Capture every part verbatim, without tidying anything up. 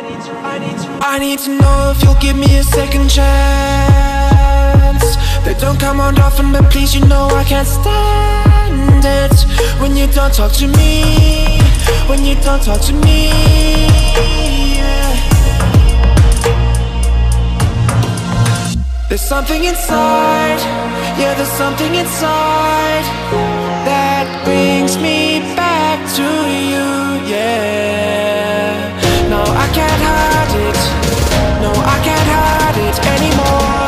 I need to know if you'll give me a second chance. They don't come around often, but please, you know I can't stand it when you don't talk to me, when you don't talk to me, yeah. There's something inside, yeah, there's something inside that brings me back to you, yeah. No, I can't hide it, no, I can't hide it anymore.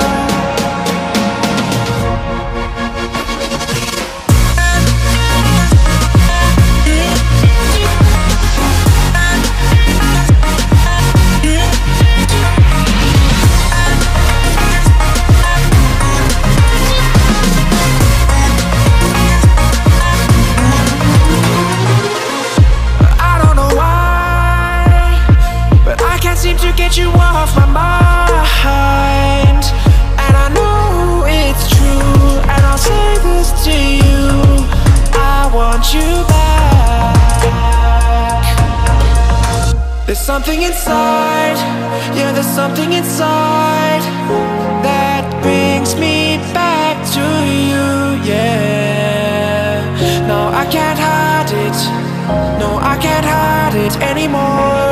Seem to get you off my mind, and I know it's true, and I'll say this to you, I want you back. There's something inside, yeah, there's something inside that brings me back to you, yeah. No, I can't hide it, no, I can't hide it anymore.